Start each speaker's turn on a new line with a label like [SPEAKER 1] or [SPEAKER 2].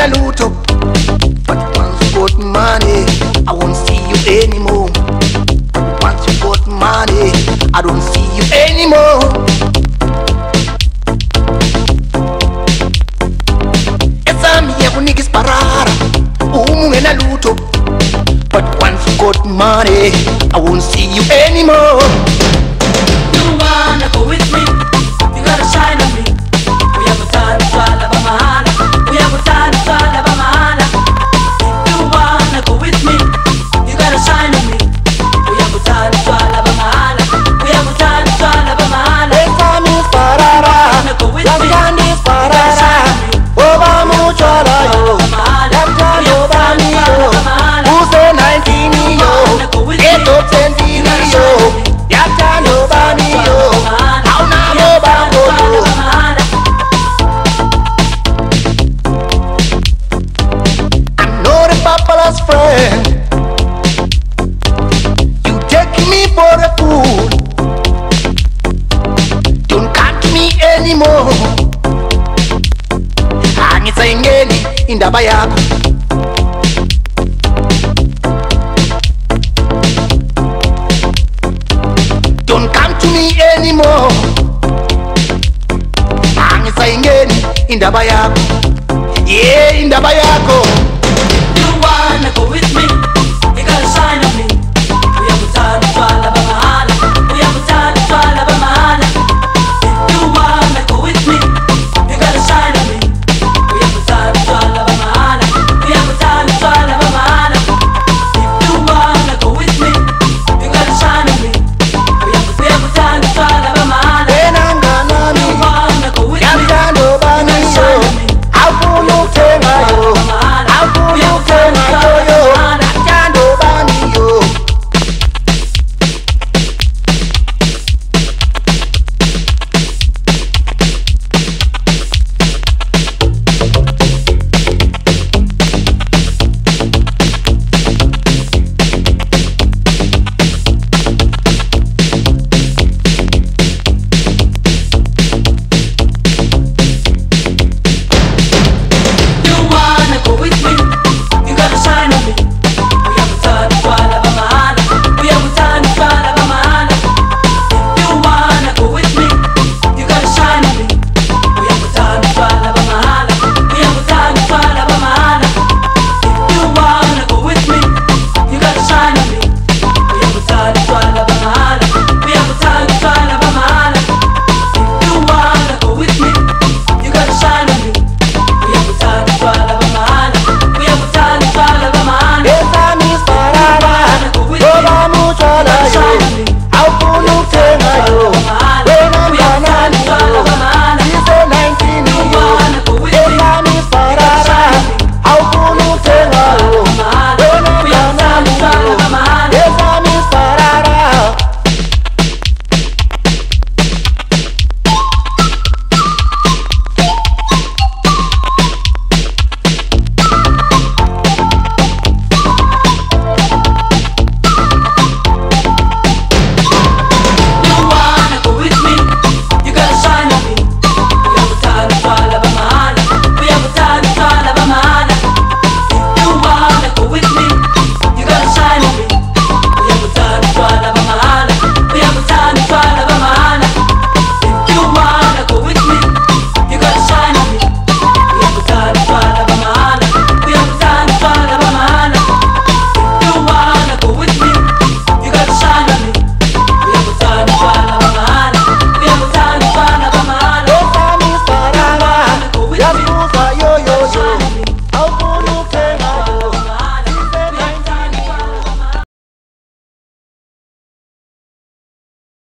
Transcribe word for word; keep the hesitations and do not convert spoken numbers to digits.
[SPEAKER 1] ungena lutho. But once you got money, I won't see you anymore. But once you got money, I don't see you anymore. Esami yakunika isparara, ungena lutho. But once you got money, I won't see you anymore.
[SPEAKER 2] You wanna go with me? You gotta shine on me. We have a time to swallow by mahana. We have a time to swallow by mahana. You wanna go with me? You gotta shine on me. We have a time to swallow by mahana. We have a time to swallow by mahana.
[SPEAKER 1] Esami isparara, yakandi isparara. Oba muchola yo, yakando bani yo. Use nineteen yo, eto twenty yo. Yakando bani yo, hauna mo bango yo. I'm not a papa's friend. You take me for a fool. Don't come to me anymore. Angitsengeni indaba yakho. Don't come to me anymore. Angitsengeni indaba yakho. Yeah, indaba yakho.